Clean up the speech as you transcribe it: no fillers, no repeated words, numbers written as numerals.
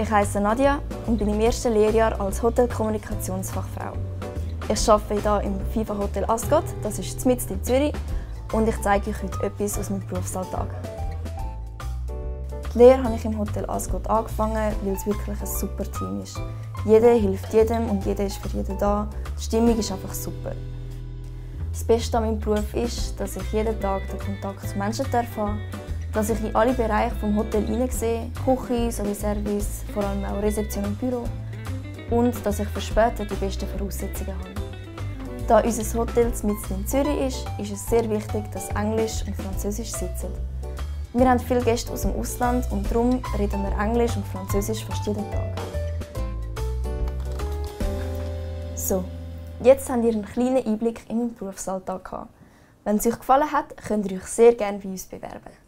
Ich heiße Nadia und bin im ersten Lehrjahr als Hotelkommunikationsfachfrau. Ich arbeite hier im FIFA Hotel Ascot, das ist mitten in Zürich, und ich zeige euch heute etwas aus meinem Berufsalltag. Die Lehre habe ich im Hotel Ascot angefangen, weil es wirklich ein super Team ist. Jeder hilft jedem und jeder ist für jeden da. Die Stimmung ist einfach super. Das Beste an meinem Beruf ist, dass ich jeden Tag den Kontakt zu Menschen habe, dass ich in alle Bereiche des Hotels hineinsehe, Küche sowie Service, vor allem auch Rezeption und Büro, und dass ich für später die besten Voraussetzungen habe. Da unser Hotel mitten in Zürich ist es sehr wichtig, dass Englisch und Französisch sitzen. Wir haben viele Gäste aus dem Ausland und darum reden wir Englisch und Französisch fast jeden Tag. So, jetzt habt ihr einen kleinen Einblick in meinen Berufsalltag gehabt. Wenn es euch gefallen hat, könnt ihr euch sehr gerne bei uns bewerben.